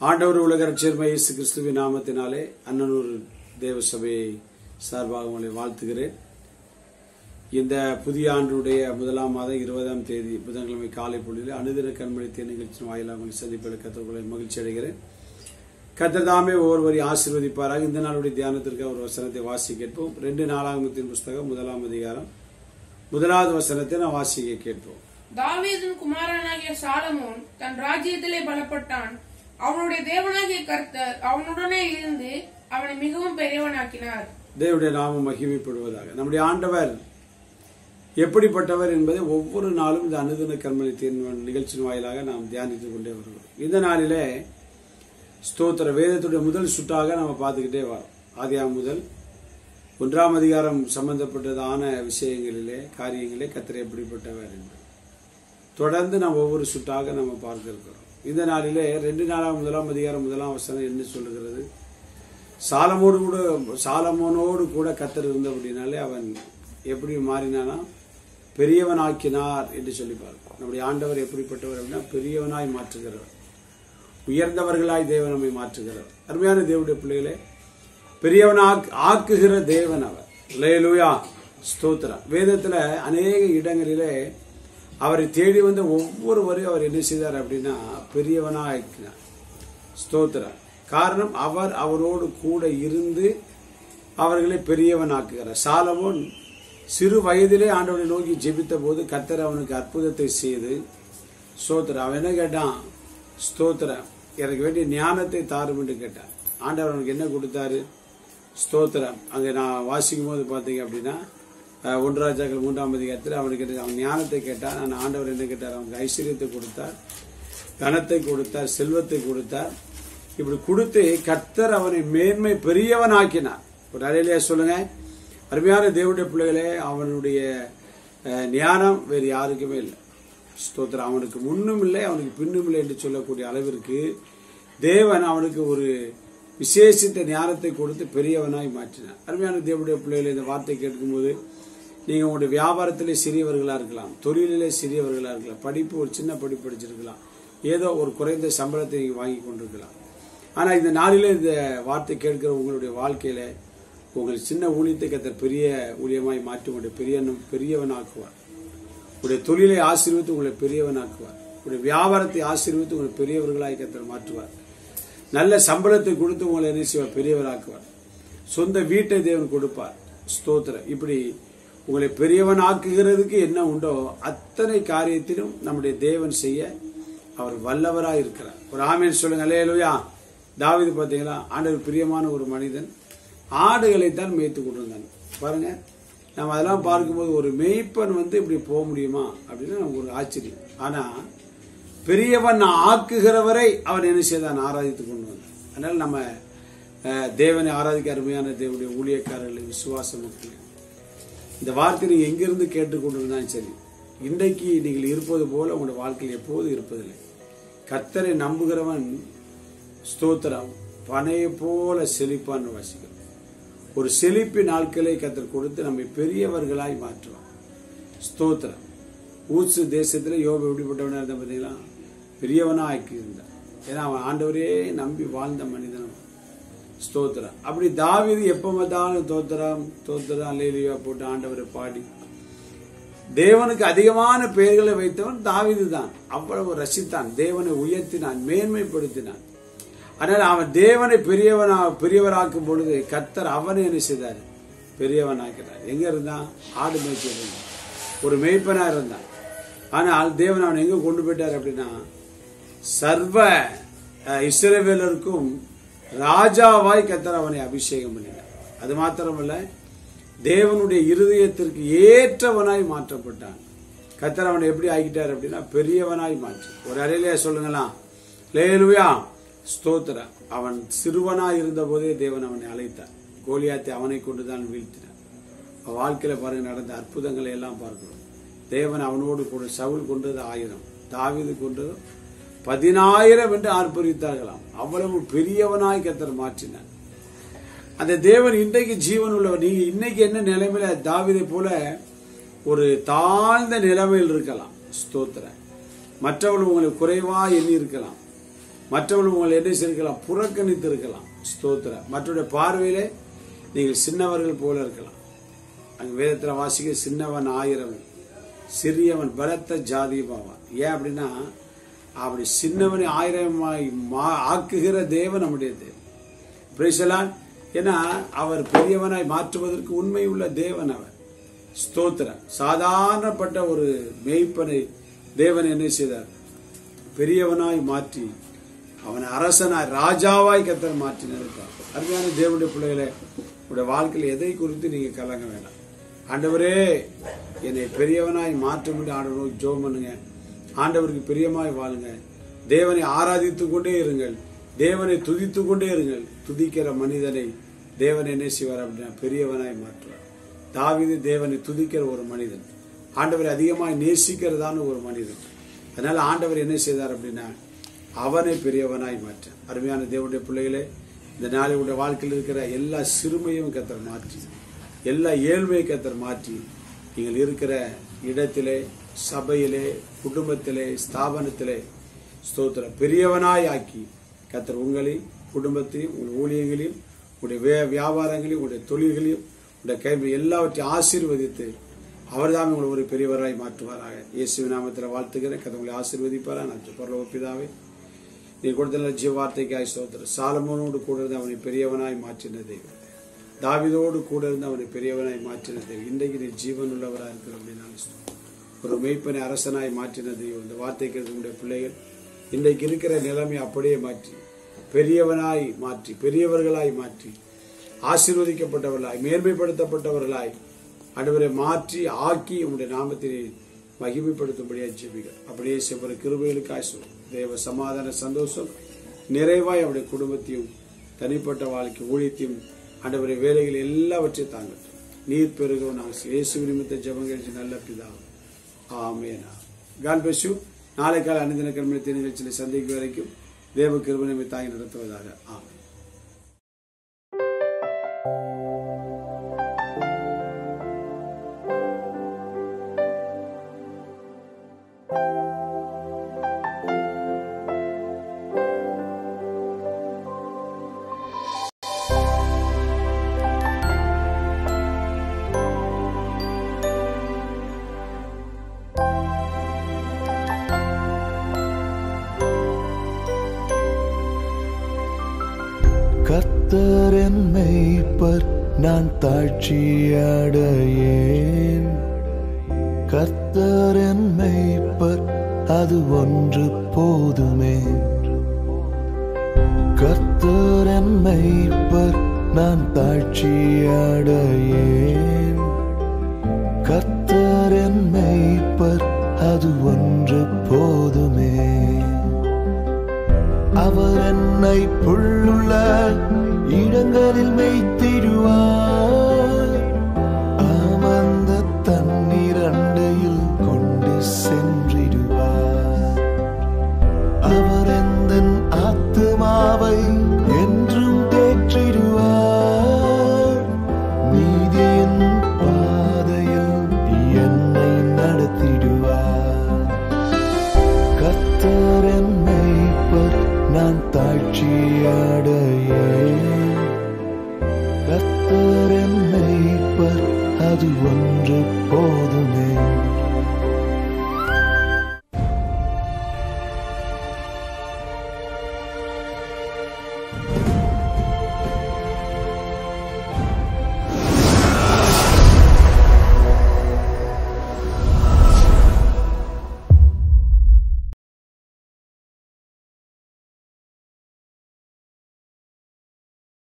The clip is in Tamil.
ஆண்டவர் உலக ரட்சகர் இயேசு கிறிஸ்துவின் நாமத்தினாலே அன்னனூர் தேவ சபையை சார்பாக உங்களை வாழ்த்துகிறேன். இந்த புதிய ஆண்டுடைய 1ஆம் மாதம் 20ஆம் தேதி புதன்கிழமை காலை பொழுதில் அனுதின கண்மணித்த நிகழ்ச்சியின் வாயிலாக உங்களை சந்திப்பதில் கர்த்தருக்குள்ளே மகிழ்ச்சி அடைகிறேன். கர்த்தர் தாமே ஒவ்வொருவரையும் ஆசீர்வதிப்பாராக. இந்த நாளுடைய தியானத்திற்கு ஒரு வசனத்தை வாசி கேட்போம். 2 நாளாகமத்தின் புஸ்தகம் 1ஆம் அதிகாரம் 1வது வசனத்தை நான் வாசிக்க கேட்போம். தாவீதின் குமாரனாகிய சாலமோன் தன் ராஜ்யத்திலே பலப்பட்டான். அவனுடைய தேவனாகிய கர்த்தர் அவனுடனே இருந்து அவனை மிகவும் பெரியவனாக்கினார். தேவனுடைய நாமம் மகிமைப்படுவதாக. நம்முடைய ஆண்டவர் எப்படிப்பட்டவர் என்பதை ஒவ்வொரு நாளும் இந்த அனுதின கர்மத்தின் நிகழ்ச்சியின் வாயிலாக நாம் தியானித்துக் கொண்டே வருகிறோம். இந்த நாளிலே ஸ்தோத்திர வேதத்துடைய முதல் சுட்டாக நம்ம பார்த்துக்கிட்டே வரோம். ஆதியாகமம் முதல் 1ஆம் அதிகாரம் சம்பந்தப்பட்டதான விஷயங்களிலே காரியங்களே கர்த்தர் எப்படிப்பட்டவர் என்பது தொடர்ந்து நாம் ஒவ்வொரு சுட்டாக நம்ம பார்க்க இருக்கிறோம். இந்த நாளிலே 2 நாளாக 1ஆம் அதிகாரம் 1ஆம் வசனம் என்ன சொல்லுகிறது? சாலமோனோடு கூட கர்த்தர் இருந்தபடினாலே அவன் எப்படி மாறினானா பெரியவனாக்கினார் என்று சொல்லி பார்க்கிறோம். நம்முடைய ஆண்டவர் எப்படிப்பட்டவர் அப்படின்னா பெரியவனாய் மாற்றுகிறவர், உயர்ந்தவர்களாய் தேவன் நம்மை மாற்றுகிறவர். அருமையான தேவனுடைய பிள்ளைகளே, பெரியவனாக்குகிற தேவன் அவர். அல்லேலூயா, ஸ்தோத்திரம். வேதத்துல அநேக இடங்களிலே அவரை தேடி வந்த ஒவ்வொருவரையும் அவர் என்ன செய்தார் அப்படின்னா பெரியவனாக்கினார். ஸ்தோத்திரம். காரணம், அவர் அவரோடு கூட இருந்து அவர்களை பெரியவனாக்குகிறார். சாலமோன் சிறு வயதிலே ஆண்டவரை நோக்கி ஜெபித்த போது கர்த்தர் அவனுக்கு அற்புதத்தை செய்து ஸ்தோத்திரம். அவன் என்ன கேட்டான்? ஸ்தோத்திரம், எனக்கு வேண்டிய ஞானத்தை தாரும் என்று கேட்டான். ஆண்டவர் அவனுக்கு என்ன கொடுத்தாரு? ஸ்தோத்திரம். அங்கே நான் வாசிக்கும் போது பார்த்தீங்க அப்படின்னா 1 ராஜாக்கள் 3ஆம் அதிகாரத்தில் அவனுக்கு அவன் ஞானத்தை கேட்டான். நான் ஆண்டவர் என்ன கேட்டார்? அவனுக்கு ஐஸ்வர்யத்தை கொடுத்தார், கனத்தை கொடுத்தார், செல்வத்தை கொடுத்தார். இப்படி கொடுத்து கர்த்தர் அவனை மேன்மை பெரியவனாக்கினார். ஒரு அலையிலேயே சொல்லுங்க. அருமையான தேவனுடைய பிள்ளைகளே, அவனுடைய ஞானம் வேறு யாருக்குமே இல்லை. ஸ்தோத்திரம். அவனுக்கு முன்னும் இல்லை, அவனுக்கு பின்னும் இல்லை என்று சொல்லக்கூடிய அளவிற்கு தேவன் அவனுக்கு ஒரு விசேஷித்த ஞானத்தை கொடுத்து பெரியவனாய் மாற்றினார். அருமையான தேவனுடைய பிள்ளைகளை, இந்த வார்த்தை கேட்கும்போது நீங்க உங்களுடைய வியாபாரத்திலே சிறியவர்களா இருக்கலாம், தொழிலிலே சிறியவர்களா இருக்கலாம், படிப்பு ஒரு சின்ன படிப்பு படிச்சிருக்கலாம், ஏதோ ஒரு குறைந்த சம்பளத்தை நீங்க வாங்கி கொண்டிருக்கலாம். ஆனா இந்த நாளிலே இந்த வார்த்தை கேட்கிற உங்களுடைய வாழ்க்கையில உங்கள் சின்ன ஊழியத்தை கர்த்தர் பெரிய ஊழியமாய் மாற்றி உங்களுடைய பெரியவனாக்குவார். உங்களுடைய தொழிலை ஆசீர்வித்து உங்களை பெரியவனாக்குவார். உங்களுடைய வியாபாரத்தை ஆசீர்வித்து உங்களை பெரியவர்களாய் கர்த்தர் மாற்றுவார். நல்ல சம்பளத்தை கொடுத்து உங்களை என்ன செய்வார்? பெரியவராக்குவார். சொந்த வீட்டை தேவன் கொடுப்பார். ஸ்தோத்திரம். இப்படி உங்களை பெரியவனாக்குகிறதுக்கு என்ன உண்டோ அத்தனை காரியத்திலும் நம்முடைய தேவன் செய்ய அவர் வல்லவராய் இருக்கிறார். ஒரு ஆமேன் சொல்லுங்க. அல்லேலூயா. தாவீது பார்த்தீங்களா, ஆண்டவர் பிரியமான ஒரு மனிதன். ஆடுகளை தான் மேய்த்து கொண்டிருந்தாங்க. பாருங்க, நம்ம அதெல்லாம் பார்க்கும்போது ஒரு மேய்ப்பன் இப்படி போக முடியுமா அப்படின்னு நமக்கு ஒரு ஆச்சரியம். ஆனா பெரியவன் ஆக்குகிறவரை அவன் என்ன செய்தான்? ஆராதித்துக் கொண்டு வந்தான். அதனால நம்ம தேவனை ஆராதிக்க அருமையான தேவனுடைய ஊழியக்காரர்கள், விசுவாச மக்கள், இந்த வார்த்தை நீங்க எங்கிருந்து கேட்டுக்கொண்டிருந்தாலும் சரி, இன்றைக்கு நீங்கள் இருப்பது போல உங்களுடைய வாழ்க்கையில் எப்போது இருப்பதில்லை. கர்த்தரை நம்புகிறவன் ஸ்தோத்திரம் பனையை போல செழிப்பான்னு வாசிக்கிறோம். ஒரு செழிப்பு நாட்களை கர்த்தர் கொடுத்து நம்மை பெரியவர்களாய் மாற்றுவான். ஸ்தோத்திரம். ஊசு தேசத்துல யோபு எப்படிப்பட்டவனா இருந்தா பார்த்தீங்களா? பெரியவனா ஆக்கி இருந்தான். ஏன்னா அவன் ஆண்டவரே நம்பி வாழ்ந்த மனிதன். ஸ்தோத்திரம். அப்படி தாவீது எப்ப பார்த்தாலும் தோத்திரம் அல்லேலூயா போட்டு ஆண்டவரை பாடி தேவனுக்கு அதிகமான பெயர்களை வைத்தவன் தாவீது தான். அவ்வளவு ரசித்தான், தேவனை உயர்த்தினான், மேன்மைப்படுத்தினான். அதனால அவன் தேவனை பெரியவராக்கும் பொழுது கர்த்தர் அவனை என்ன செய்தார்? பெரியவனாக்கிறார். எங்க இருந்தான்? ஆடு மேய்ச்சி இருந்தான், ஒரு மேய்ப்பனா இருந்தான். ஆனால் தேவன் அவன் எங்க கொண்டு போயிட்டார் அப்படின்னா சர்வ இஸ்ரவேலருக்கும் ராஜாவாய் கர்த்தர் அவனை அபிஷேகம் பண்ணினார். அது மாத்திரமல்ல, தேவனுடைய இருதயத்திற்கு ஏற்றவனாய் மாற்றப்பட்டான். கர்த்தர் அவனை எப்படி ஆகிட்டார் அப்படின்னா பெரியவனாய் மாற்றி. ஒரு அறையிலே சொல்லுங்களா, அல்லேலூயா, ஸ்தோத்திரம். அவன் சிறுவனாய் இருந்த போதே தேவன் அவனை அழைத்தார். கோலியாத்தை அவனை கொண்டுதான் வீழ்த்தினார். வாழ்க்கையில பாருங்க நடந்த அற்புதங்களை எல்லாம் பார்க்கிறோம். தேவன் அவனோடு கூட சவுல் கொண்டது 1000, தாவீது கொண்டது 10,000 என்று ஆர்ப்பரித்தார்களாம். அவ்வளவு பெரியவனாய் கர்த்தர் மாற்றினார். அந்த தேவன் இன்றைக்கு ஜீவன் உள்ளவர். நீங்க இன்னைக்கு என்ன நிலைமையில தாவீதை போல ஒரு தாழ்ந்த நிலைமையில் இருக்கலாம். ஸ்தோத்திரம். மற்றவர்கள் உங்களை குறைவா எண்ணி இருக்கலாம். மற்றவர்கள் உங்களை என்ன செய்திருக்கலாம்? புறக்கணித்து இருக்கலாம். ஸ்தோத்திரம். மற்றவருடைய பார்வையிலே நீங்கள் சின்னவர்கள் போல இருக்கலாம். அங்க வேதத்தில் வாசிக்க சின்னவன் 1000 சிறியவன் பலத்த ஜாதியுமாவான். ஏன் அப்படின்னா அப்படி சின்னவனை 1000 ஆக்குகிற தேவன் நம்முடைய தேவன். பிரைசலான். ஏன்னா அவர் பெரியவனாய் மாற்றுவதற்கு உண்மை உள்ள தேவன் அவர். ஸ்தோத்திரம். சாதாரணப்பட்ட ஒரு மேய்ப்பனை தேவன் என்ன செய்தார்? பெரியவனாய் மாற்றி அவன் அரசனாய் ராஜாவாய் கர்த்தர் மாற்றினார். அருமையான தேவனுடைய பிள்ளைகளை, உங்களுடைய வாழ்க்கையில் எதை குறித்து நீங்க கலங்க வேண்டாம். ஆண்டவரே என்னை பெரியவனாய் மாற்ற முடியும். ஆண்டவர் ஜெபம் பண்ணுங்க. ஆண்டவருக்கு பிரியமாய் வாழுங்க. தேவனை ஆராதித்துக் கொண்டே இருங்கள். தேவனை துதித்து கொண்டே இருங்கள். துதிக்கிற மனிதனை தேவன் என்ன செய்வார் அப்படின்னா பெரியவனாய் மாற்றுவார். தாவீது தேவனை துதிக்கிற ஒரு மனிதன், ஆண்டவரை அதிகமாய் நேசிக்கிறதான ஒரு மனிதன். அதனால ஆண்டவர் என்ன செய்தார் அப்படின்னா அவனை பெரியவனாய் மாற்ற. அருமையான தேவனுடைய பிள்ளைகளே, இந்த நாளையுடைய வாழ்க்கையில் இருக்கிற எல்லா சிறுமையும் கர்த்தர் மாற்றி, எல்லா ஏழ்மையை கர்த்தர் மாற்றி, நீங்கள் இருக்கிற இடத்திலே, சபையிலே, குடும்பத்திலே, ஸ்தாபனத்திலே ஸ்தோத்திரம் பெரியவனாய் ஆக்கி கர்த்தர் உங்களையும் குடும்பத்தையும் உங்கள் ஊழியங்களையும் உங்களுடைய வியாபாரங்களையும் உங்களுடைய தொழில்களையும் உங்களுடைய கைவி எல்லாவற்றையும் ஆசீர்வதித்து அவர்தான் உங்களை ஒரு பெரியவராய் மாற்றுவாராக. இயேசுவின் நாமத்தில் வாழ்த்துகிறேன். கர்த்தர் உங்களை ஆசீர்வதிப்பாரா. நான் பரலோக பிதாவே, நீ கொடுத்த ஜீவ வார்த்தைக்காய் ஸ்தோத்திரம். சாலமோனோடு கூட இருந்து அவனை பெரியவனாய் மாற்றின தெய்வம், தாவீதோடு கூட இருந்து அவனை பெரியவனாய் மாற்றின தெய்வம், இன்றைக்கு நீ ஜீவன் உள்ளவராக இருக்கிற அப்படின்னு ஒரு மெய்ப்பனை அரசனாய் மாற்றின தெய்வம். இந்த வார்த்தைக்கு இருக்கக்கூடிய பிள்ளைகள் இன்றைக்கு இருக்கிற நிலைமை அப்படியே மாற்றி பெரியவனாய் மாற்றி பெரியவர்களாய் மாற்றி ஆசீர்வதிக்கப்பட்டவர்களாய் மேன்மைப்படுத்தப்பட்டவர்களாய் ஆண்டவரை மாற்றி ஆக்கி உங்களுடைய நாமத்தினை மகிமைப்படுத்தும்படியா ஜெபிக்கிறேன். அப்படியே செவ்வர கிருபைகளுக்காய் தேவ சமாதான சந்தோஷம் நிறைவாய் அவருடைய குடும்பத்தையும் தனிப்பட்ட வாழ்க்கை ஊழியத்தையும் ஆண்டவரை வேலைகள் எல்லாவற்றையும் தாங்கட்டும். நீர் பெருகவும் நாங்கள் இயேசு நிமித்த ஜெபங்கள் நல்ல பிதாவே. ஆமென். God bless you. நாளை காலை அனுதின கர்மத்தின் நிகழ்ச்சியில் சந்திக்கும் வரைக்கும் தேவ கிருபை நம்மை தாங்கி நடத்துவதாக. ஆமென். கர்த்தர் என் மேய்ப்பர், நான் தாழ்ச்சியடையேன். கர்த்தர் என் மேய்ப்பர், அது ஒன்று போதுமே. கர்த்தர் என் மேய்ப்பர், நான் தாழ்ச்சியடையேன். கர்த்தர் என் மேய்ப்பர், அது ஒன்று போதுமே. அவர் என்னை புல்லுள்ள இடங்களில் மேய்த்திடுவார். அமர்ந்த தண்ணீர் அண்டையில் கொண்டு சென்றிடுவார். அவர் எந்தன் ஆத்துமாவை என்றும் தேற்றிடுவார். நீதியின் பாதையில் என்னை நடத்திடுவார். கர்த்தர் என் மேய்ப்பர், நான் தாழ்ச்சியடையேன். கர்த்தர் என் மேய்ப்பர், அது ஒன்று போதுமே.